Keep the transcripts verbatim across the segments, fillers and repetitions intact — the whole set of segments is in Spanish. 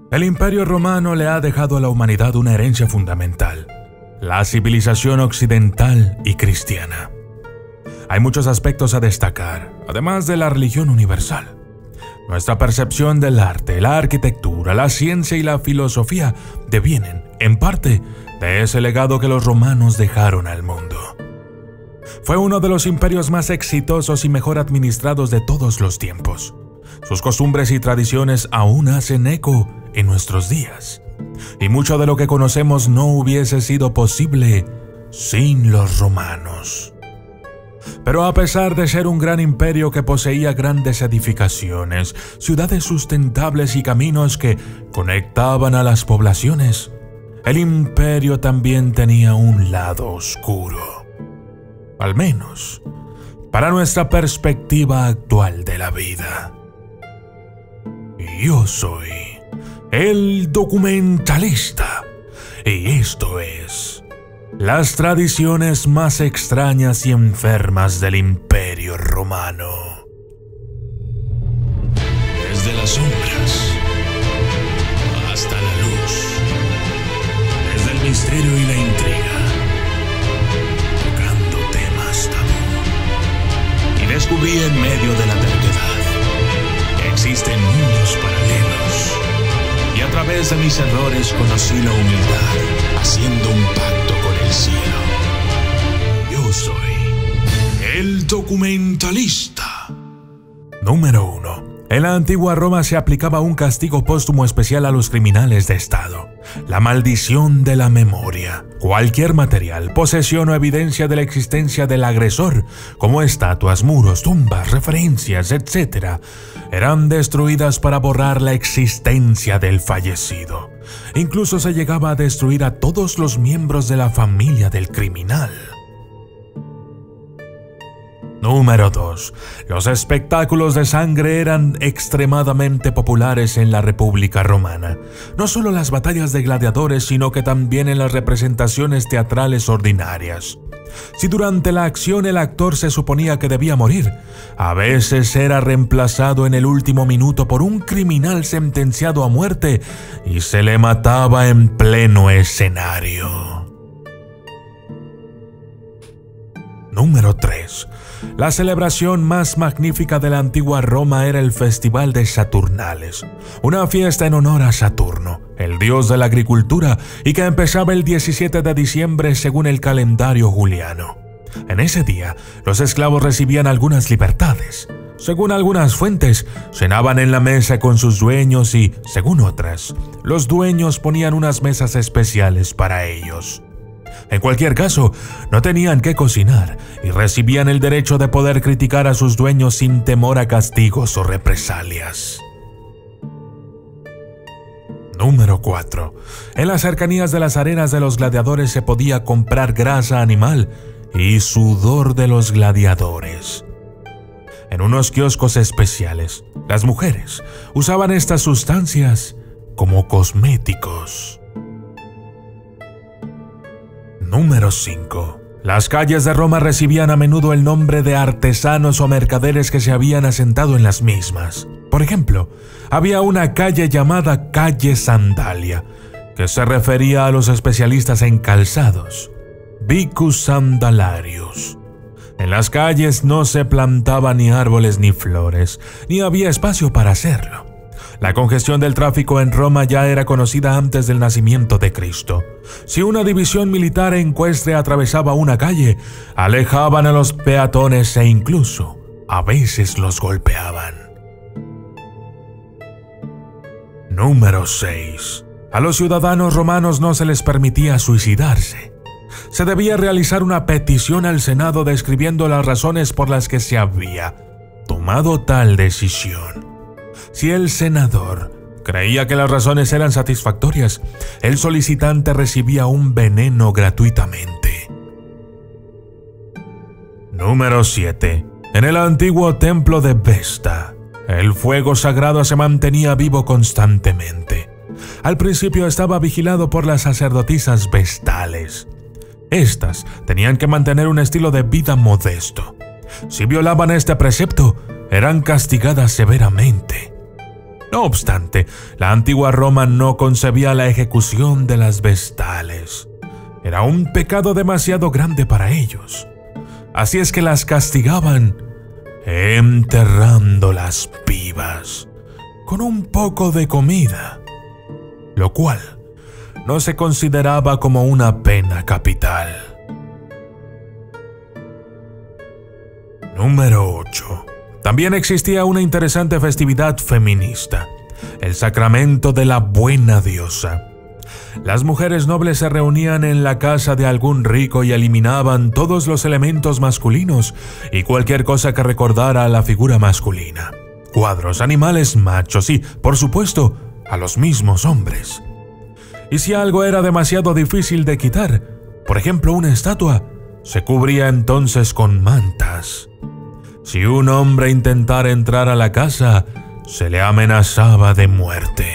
El Imperio Romano le ha dejado a la humanidad una herencia fundamental: la civilización occidental y cristiana. Hay muchos aspectos a destacar, además de la religión universal. Nuestra percepción del arte, la arquitectura, la ciencia y la filosofía devienen, en parte, de ese legado que los romanos dejaron al mundo. Fue uno de los imperios más exitosos y mejor administrados de todos los tiempos. Sus costumbres y tradiciones aún hacen eco en nuestros días, y mucho de lo que conocemos no hubiese sido posible sin los romanos. Pero a pesar de ser un gran imperio que poseía grandes edificaciones, ciudades sustentables y caminos que conectaban a las poblaciones, el imperio también tenía un lado oscuro. Al menos para nuestra perspectiva actual de la vida. Yo soy el documentalista, y esto es las tradiciones más extrañas y enfermas del Imperio Romano. Desde las sombras hasta la luz, desde el misterio y la intriga, tocando temas tabú. Y descubrí en medio de la terquedad que existen mundos paralelos, y a través de mis errores conocí la humildad, haciendo un pacto con el cielo. Yo soy el documentalista. Número uno. En la antigua Roma se aplicaba un castigo póstumo especial a los criminales de Estado: la maldición de la memoria. Cualquier material, posesión o evidencia de la existencia del agresor, como estatuas, muros, tumbas, referencias, etcétera, eran destruidas para borrar la existencia del fallecido. Incluso se llegaba a destruir a todos los miembros de la familia del criminal. Número dos. Los espectáculos de sangre eran extremadamente populares en la República Romana. No solo las batallas de gladiadores, sino que también en las representaciones teatrales ordinarias. Si durante la acción el actor se suponía que debía morir, a veces era reemplazado en el último minuto por un criminal sentenciado a muerte y se le mataba en pleno escenario. Número tres. La celebración más magnífica de la antigua Roma era el Festival de Saturnales, una fiesta en honor a Saturno, el dios de la agricultura, y que empezaba el diecisiete de diciembre según el calendario juliano. En ese día, los esclavos recibían algunas libertades. Según algunas fuentes, cenaban en la mesa con sus dueños y, según otras, los dueños ponían unas mesas especiales para ellos. En cualquier caso, no tenían que cocinar y recibían el derecho de poder criticar a sus dueños sin temor a castigos o represalias. Número cuatro. En las cercanías de las arenas de los gladiadores se podía comprar grasa animal y sudor de los gladiadores. En unos kioscos especiales, las mujeres usaban estas sustancias como cosméticos. Número cinco. Las calles de Roma recibían a menudo el nombre de artesanos o mercaderes que se habían asentado en las mismas. Por ejemplo, había una calle llamada Calle Sandalia, que se refería a los especialistas en calzados, Vicus Sandalarius. En las calles no se plantaban ni árboles ni flores, ni había espacio para hacerlo. La congestión del tráfico en Roma ya era conocida antes del nacimiento de Cristo. Si una división militar ecuestre atravesaba una calle, alejaban a los peatones e incluso, a veces los golpeaban. Número seis. A los ciudadanos romanos no se les permitía suicidarse. Se debía realizar una petición al Senado describiendo las razones por las que se había tomado tal decisión. Si el senador creía que las razones eran satisfactorias, el solicitante recibía un veneno gratuitamente. Número siete. En el antiguo templo de Vesta, el fuego sagrado se mantenía vivo constantemente. Al principio estaba vigilado por las sacerdotisas vestales. Estas tenían que mantener un estilo de vida modesto. Si violaban este precepto, eran castigadas severamente. No obstante, la antigua Roma no concebía la ejecución de las vestales. Era un pecado demasiado grande para ellos. Así es que las castigaban enterrándolas vivas con un poco de comida, lo cual no se consideraba como una pena capital. Número ocho. También existía una interesante festividad feminista, el sacramento de la buena diosa. Las mujeres nobles se reunían en la casa de algún rico y eliminaban todos los elementos masculinos y cualquier cosa que recordara a la figura masculina. Cuadros, animales, machos y, por supuesto, a los mismos hombres. Y si algo era demasiado difícil de quitar, por ejemplo una estatua, se cubría entonces con mantas. Si un hombre intentara entrar a la casa, se le amenazaba de muerte.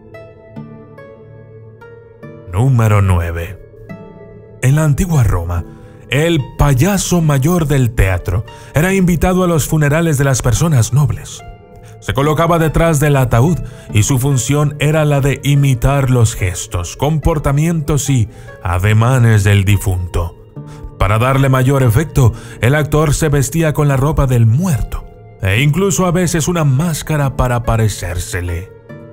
Número nueve. En la antigua Roma, el payaso mayor del teatro era invitado a los funerales de las personas nobles. Se colocaba detrás del ataúd y su función era la de imitar los gestos, comportamientos y ademanes del difunto. Para darle mayor efecto, el actor se vestía con la ropa del muerto e incluso a veces una máscara para parecérsele.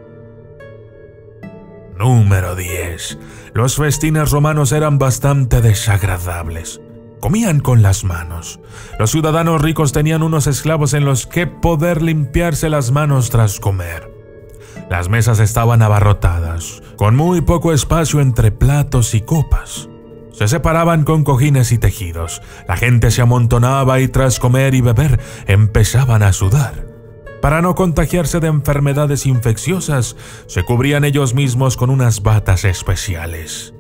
Número diez. Los festines romanos eran bastante desagradables. Comían con las manos. Los ciudadanos ricos tenían unos esclavos en los que poder limpiarse las manos tras comer. Las mesas estaban abarrotadas, con muy poco espacio entre platos y copas. Se separaban con cojines y tejidos. La gente se amontonaba y tras comer y beber empezaban a sudar. Para no contagiarse de enfermedades infecciosas, se cubrían ellos mismos con unas batas especiales.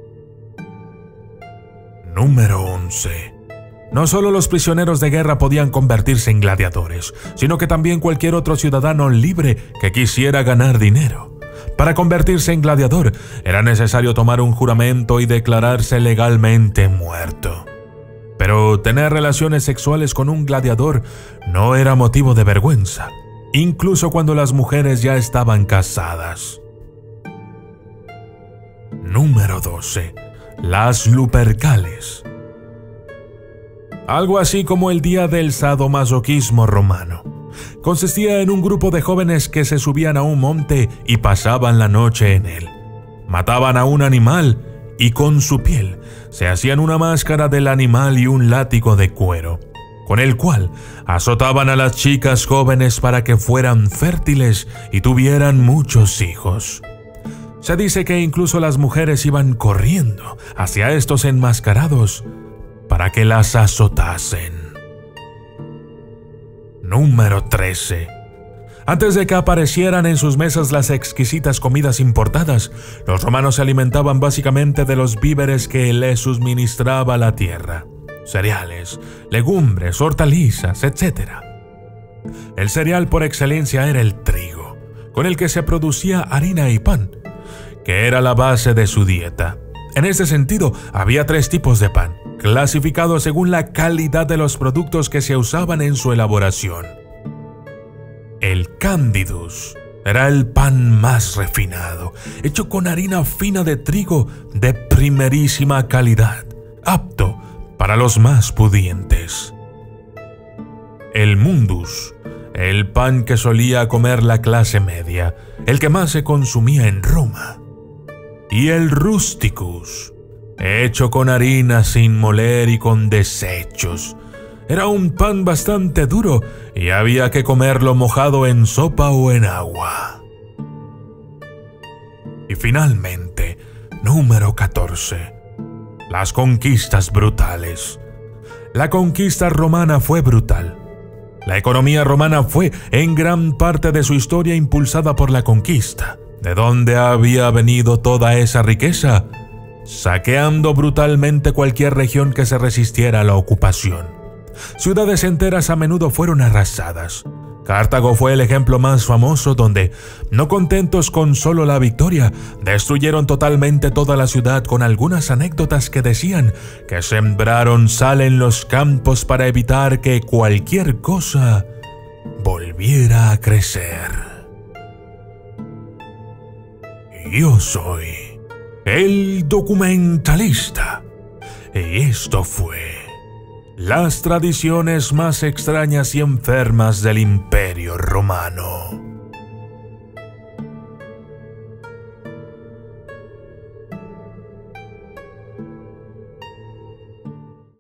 Número once. No solo los prisioneros de guerra podían convertirse en gladiadores, sino que también cualquier otro ciudadano libre que quisiera ganar dinero. Para convertirse en gladiador, era necesario tomar un juramento y declararse legalmente muerto. Pero tener relaciones sexuales con un gladiador no era motivo de vergüenza, incluso cuando las mujeres ya estaban casadas. Número doce. Las Lupercales. Algo así como el día del sadomasoquismo romano. Consistía en un grupo de jóvenes que se subían a un monte y pasaban la noche en él. Mataban a un animal y con su piel se hacían una máscara del animal y un látigo de cuero, con el cual azotaban a las chicas jóvenes para que fueran fértiles y tuvieran muchos hijos. Se dice que incluso las mujeres iban corriendo hacia estos enmascarados para que las azotasen. Número trece. Antes de que aparecieran en sus mesas las exquisitas comidas importadas, los romanos se alimentaban básicamente de los víveres que les suministraba la tierra: cereales, legumbres, hortalizas, etcétera. El cereal por excelencia era el trigo, con el que se producía harina y pan, que era la base de su dieta. En este sentido, había tres tipos de pan, clasificados según la calidad de los productos que se usaban en su elaboración. El candidus era el pan más refinado, hecho con harina fina de trigo de primerísima calidad, apto para los más pudientes. El mundus, el pan que solía comer la clase media, el que más se consumía en Roma. Y el rusticus, hecho con harina sin moler y con desechos. Era un pan bastante duro y había que comerlo mojado en sopa o en agua. Y finalmente, número catorce. Las conquistas brutales. La conquista romana fue brutal. La economía romana fue en gran parte de su historia impulsada por la conquista. ¿De dónde había venido toda esa riqueza? Saqueando brutalmente cualquier región que se resistiera a la ocupación. Ciudades enteras a menudo fueron arrasadas. Cartago fue el ejemplo más famoso donde, no contentos con solo la victoria, destruyeron totalmente toda la ciudad con algunas anécdotas que decían que sembraron sal en los campos para evitar que cualquier cosa volviera a crecer. Yo soy el documentalista. Y esto fue las tradiciones más extrañas y enfermas del Imperio Romano.